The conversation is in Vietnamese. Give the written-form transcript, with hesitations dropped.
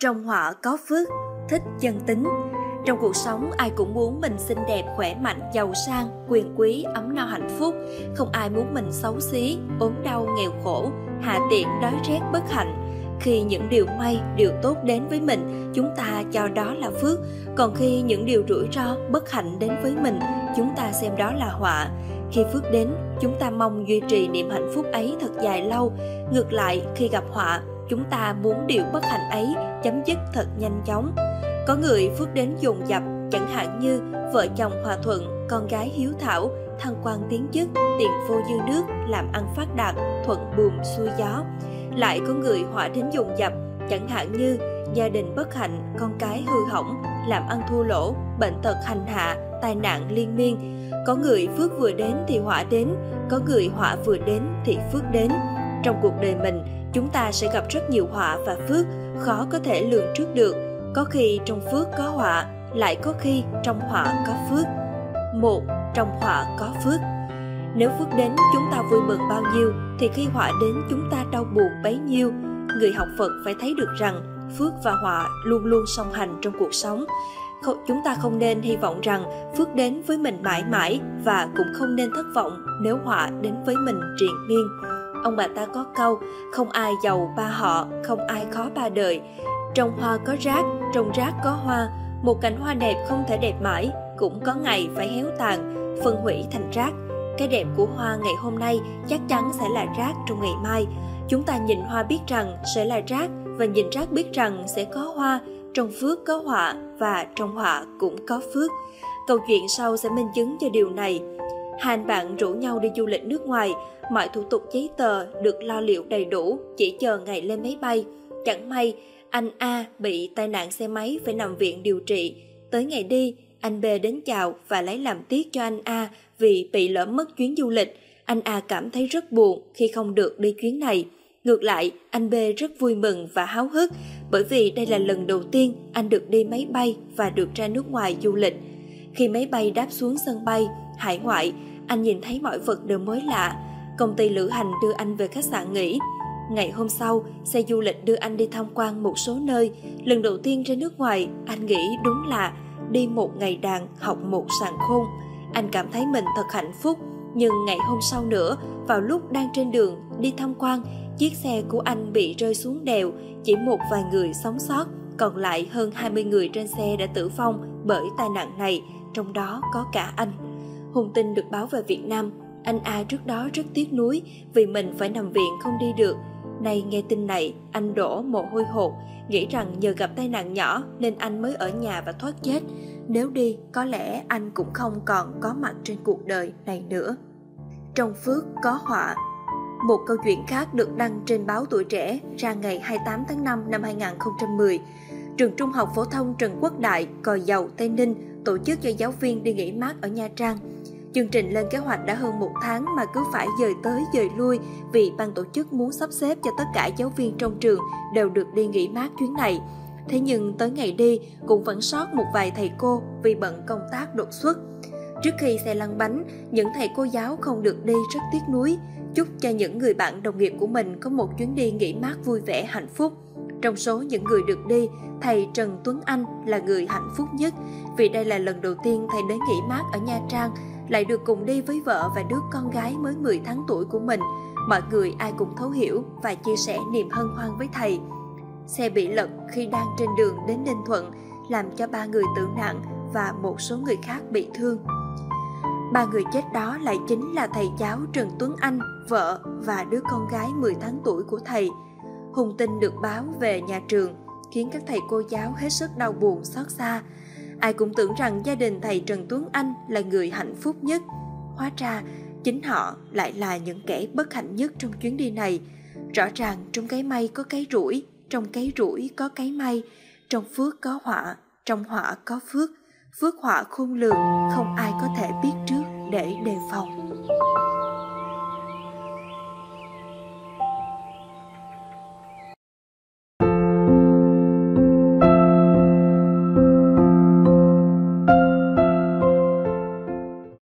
Trong họa có phước, thích chân tính. Trong cuộc sống, ai cũng muốn mình xinh đẹp, khỏe mạnh, giàu sang, quyền quý, ấm no hạnh phúc. Không ai muốn mình xấu xí, ốm đau, nghèo khổ, hạ tiện, đói rét, bất hạnh. Khi những điều may, điều tốt đến với mình, chúng ta cho đó là phước. Còn khi những điều rủi ro, bất hạnh đến với mình, chúng ta xem đó là họa. Khi phước đến, chúng ta mong duy trì niềm hạnh phúc ấy thật dài lâu. Ngược lại, khi gặp họa, chúng ta muốn điều bất hạnh ấy chấm dứt thật nhanh chóng. Có người phước đến dồn dập, chẳng hạn như vợ chồng hòa thuận, con gái hiếu thảo, thăng quan tiến chức, tiền vô dư nước, làm ăn phát đạt, thuận buồm xuôi gió. Lại có người họa đến dồn dập, chẳng hạn như gia đình bất hạnh, con cái hư hỏng, làm ăn thua lỗ, bệnh tật hành hạ, tai nạn liên miên. Có người phước vừa đến thì họa đến, có người họa vừa đến thì phước đến. Trong cuộc đời mình, chúng ta sẽ gặp rất nhiều họa và phước, khó có thể lường trước được. Có khi trong phước có họa, lại có khi trong họa có phước. 1. Trong họa có phước. Nếu phước đến chúng ta vui mừng bao nhiêu, thì khi họa đến chúng ta đau buồn bấy nhiêu. Người học Phật phải thấy được rằng phước và họa luôn luôn song hành trong cuộc sống. Chúng ta không nên hy vọng rằng phước đến với mình mãi mãi, và cũng không nên thất vọng nếu họa đến với mình triền miên. Ông bà ta có câu, không ai giàu ba họ, không ai khó ba đời. Trong hoa có rác, trong rác có hoa. Một cành hoa đẹp không thể đẹp mãi, cũng có ngày phải héo tàn, phân hủy thành rác. Cái đẹp của hoa ngày hôm nay chắc chắn sẽ là rác trong ngày mai. Chúng ta nhìn hoa biết rằng sẽ là rác, và nhìn rác biết rằng sẽ có hoa. Trong phước có họa, và trong họa cũng có phước. Câu chuyện sau sẽ minh chứng cho điều này. Hai anh bạn rủ nhau đi du lịch nước ngoài, mọi thủ tục giấy tờ được lo liệu đầy đủ, chỉ chờ ngày lên máy bay. Chẳng may, anh A bị tai nạn xe máy phải nằm viện điều trị. Tới ngày đi, anh B đến chào và lấy làm tiếc cho anh A vì bị lỡ mất chuyến du lịch. Anh A cảm thấy rất buồn khi không được đi chuyến này. Ngược lại, anh B rất vui mừng và háo hức bởi vì đây là lần đầu tiên anh được đi máy bay và được ra nước ngoài du lịch. Khi máy bay đáp xuống sân bay, hải ngoại, anh nhìn thấy mọi vật đều mới lạ. Công ty lữ hành đưa anh về khách sạn nghỉ. Ngày hôm sau, xe du lịch đưa anh đi tham quan một số nơi. Lần đầu tiên ra nước ngoài, anh nghĩ đúng là đi một ngày đàn, học một sàng khôn. Anh cảm thấy mình thật hạnh phúc. Nhưng ngày hôm sau nữa, vào lúc đang trên đường đi tham quan, chiếc xe của anh bị rơi xuống đèo. Chỉ một vài người sống sót, còn lại hơn 20 người trên xe đã tử vong bởi tai nạn này, trong đó có cả anh. Hùng tin được báo về Việt Nam. Anh A trước đó rất tiếc nuối vì mình phải nằm viện không đi được. Nay nghe tin này, anh đổ mồ hôi hột, nghĩ rằng nhờ gặp tai nạn nhỏ nên anh mới ở nhà và thoát chết. Nếu đi, có lẽ anh cũng không còn có mặt trên cuộc đời này nữa. Trong phước có họa. Một câu chuyện khác được đăng trên báo Tuổi Trẻ ra ngày 28 tháng 5 năm 2010. Trường Trung học Phổ thông Trần Quốc Đại, Gò Dầu, Tây Ninh tổ chức cho giáo viên đi nghỉ mát ở Nha Trang. Chương trình lên kế hoạch đã hơn 1 tháng mà cứ phải dời tới dời lui vì ban tổ chức muốn sắp xếp cho tất cả giáo viên trong trường đều được đi nghỉ mát chuyến này. Thế nhưng tới ngày đi cũng vẫn sót một vài thầy cô vì bận công tác đột xuất. Trước khi xe lăn bánh, những thầy cô giáo không được đi rất tiếc nuối, chúc cho những người bạn đồng nghiệp của mình có một chuyến đi nghỉ mát vui vẻ hạnh phúc. Trong số những người được đi, thầy Trần Tuấn Anh là người hạnh phúc nhất vì đây là lần đầu tiên thầy đến nghỉ mát ở Nha Trang, lại được cùng đi với vợ và đứa con gái mới 10 tháng tuổi của mình. Mọi người ai cũng thấu hiểu và chia sẻ niềm hân hoan với thầy. Xe bị lật khi đang trên đường đến Ninh Thuận, làm cho 3 người tử nạn và một số người khác bị thương. 3 người chết đó lại chính là thầy giáo Trần Tuấn Anh, vợ và đứa con gái 10 tháng tuổi của thầy. Hùng tin được báo về nhà trường khiến các thầy cô giáo hết sức đau buồn xót xa. Ai cũng tưởng rằng gia đình thầy Trần Tuấn Anh là người hạnh phúc nhất. Hóa ra, chính họ lại là những kẻ bất hạnh nhất trong chuyến đi này. Rõ ràng trong cái may có cái rủi, trong cái rủi có cái may, trong phước có họa, trong họa có phước. Phước họa khôn lường, không ai có thể biết trước để đề phòng.